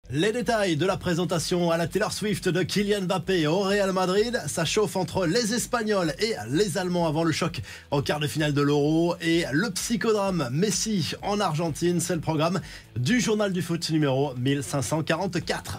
Les détails de la présentation à la Taylor Swift de Kylian Mbappé au Real Madrid, ça chauffe entre les Espagnols et les Allemands avant le choc en quart de finale de l'Euro et le psychodrame Messi en Argentine, c'est le programme du journal du foot numéro 1544.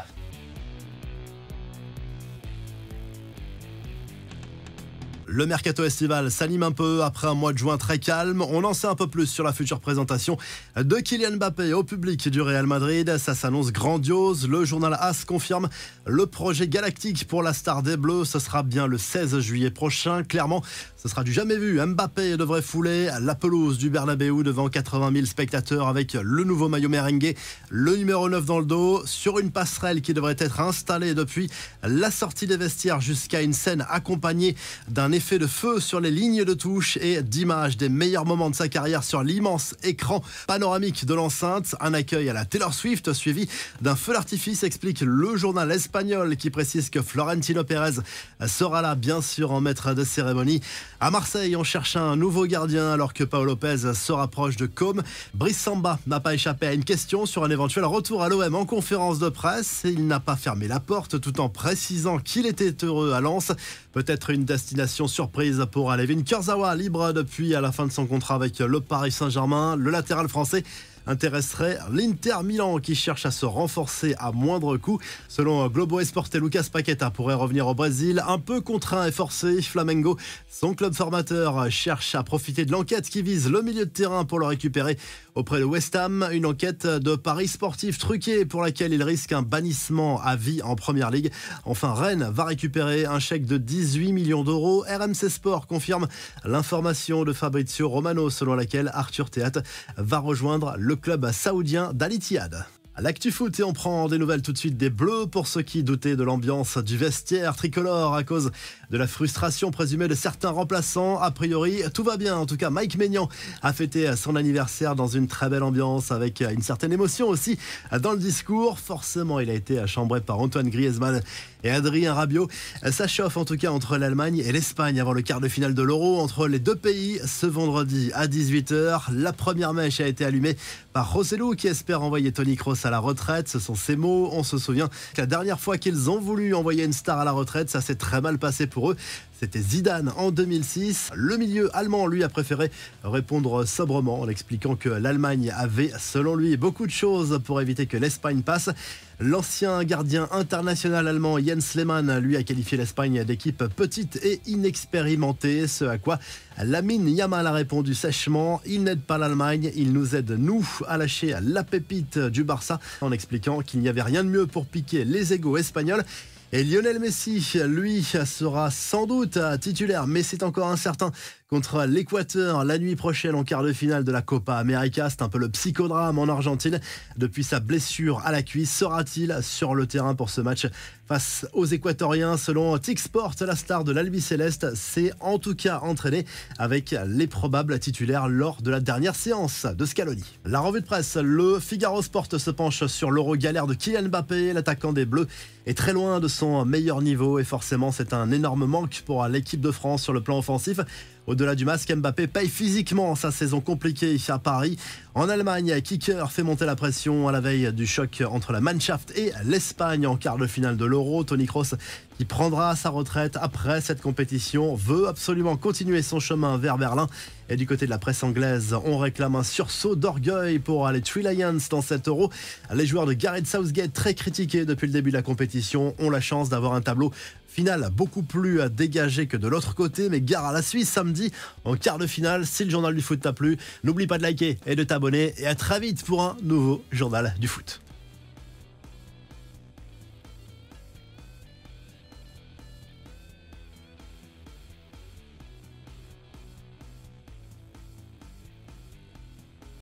Le mercato estival s'anime un peu après un mois de juin très calme. On en sait un peu plus sur la future présentation de Kylian Mbappé au public du Real Madrid. Ça s'annonce grandiose. Le journal AS confirme le projet galactique pour la star des Bleus. Ce sera bien le 16 juillet prochain. Clairement, ce sera du jamais vu. Mbappé devrait fouler la pelouse du Bernabéu devant 80 000 spectateurs avec le nouveau maillot merengue, le numéro 9 dans le dos, sur une passerelle qui devrait être installée depuis la sortie des vestiaires jusqu'à une scène accompagnée d'un effet de feu sur les lignes de touche et d'images des meilleurs moments de sa carrière sur l'immense écran panoramique de l'enceinte. Un accueil à la Taylor Swift suivi d'un feu d'artifice, explique le journal espagnol qui précise que Florentino Pérez sera là bien sûr en maître de cérémonie. À Marseille, on cherche un nouveau gardien alors que Pau Lopez se rapproche de Com. Brice Samba n'a pas échappé à une question sur un éventuel retour à l'OM en conférence de presse. Il n'a pas fermé la porte tout en précisant qu'il était heureux à Lens. Peut-être une destination surprise pour Layvin Kurzawa, libre depuis à la fin de son contrat avec le Paris Saint-Germain. Le latéral français intéresserait l'Inter Milan qui cherche à se renforcer à moindre coût. Selon Globo Esporte, Lucas Paqueta pourrait revenir au Brésil. Un peu contraint et forcé, Flamengo, son club formateur, cherche à profiter de l'enquête qui vise le milieu de terrain pour le récupérer auprès de West Ham. Une enquête de paris sportifs truqués pour laquelle il risque un bannissement à vie en Première Ligue. Enfin, Rennes va récupérer un chèque de 18 millions d'euros. RMC Sport confirme l'information de Fabrizio Romano selon laquelle Arthur Théâtre va rejoindre le club saoudien d'Al Ittihad. L'actu foot et on prend des nouvelles tout de suite des Bleus pour ceux qui doutaient de l'ambiance du vestiaire tricolore à cause de la frustration présumée de certains remplaçants. A priori, tout va bien. En tout cas, Mike Maignan a fêté son anniversaire dans une très belle ambiance avec une certaine émotion aussi dans le discours. Forcément, il a été chambré par Antoine Griezmann et Adrien Rabiot. Ça chauffe en tout cas entre l'Allemagne et l'Espagne avant le quart de finale de l'Euro entre les deux pays ce vendredi à 18h. La première mèche a été allumée par Rosselló qui espère envoyer Toni Kroos à la retraite. Ce sont ses mots. On se souvient que la dernière fois qu'ils ont voulu envoyer une star à la retraite, ça s'est très mal passé pour eux. C'était Zidane en 2006. Le milieu allemand, lui, a préféré répondre sobrement en expliquant que l'Allemagne avait, selon lui, beaucoup de choses pour éviter que l'Espagne passe. L'ancien gardien international allemand Jens Lehmann, lui, a qualifié l'Espagne d'équipe petite et inexpérimentée. Ce à quoi Lamine Yamal a répondu sèchement: il n'aide pas l'Allemagne, il nous aide, nous, à lâcher la pépite du Barça, en expliquant qu'il n'y avait rien de mieux pour piquer les égos espagnols. Et Lionel Messi, lui, sera sans doute titulaire, mais c'est encore incertain, contre l'Équateur la nuit prochaine en quart de finale de la Copa América. C'est un peu le psychodrame en Argentine. Depuis sa blessure à la cuisse, sera-t-il sur le terrain pour ce match face aux Équatoriens? Selon Tixsport, la star de l'Albi Céleste s'est en tout cas entraînée avec les probables titulaires lors de la dernière séance de Scaloni. La revue de presse, le Figaro Sport se penche sur l'Euro galère de Kylian Mbappé. L'attaquant des Bleus est très loin de son meilleur niveau et forcément c'est un énorme manque pour l'équipe de France sur le plan offensif. Au-delà du masque, Mbappé paye physiquement sa saison compliquée à Paris. En Allemagne, Kicker fait monter la pression à la veille du choc entre la Mannschaft et l'Espagne en quart de finale de l'Euro. Toni Kroos, qui prendra sa retraite après cette compétition, veut absolument continuer son chemin vers Berlin. Et du côté de la presse anglaise, on réclame un sursaut d'orgueil pour les Three Lions dans cet Euro. Les joueurs de Gareth Southgate, très critiqués depuis le début de la compétition, ont la chance d'avoir un tableau final beaucoup plus dégagé que de l'autre côté, mais gare à la Suisse samedi en quart de finale. Si le journal du foot t'a plu, n'oublie pas de liker et de t'abonner et à très vite pour un nouveau journal du foot.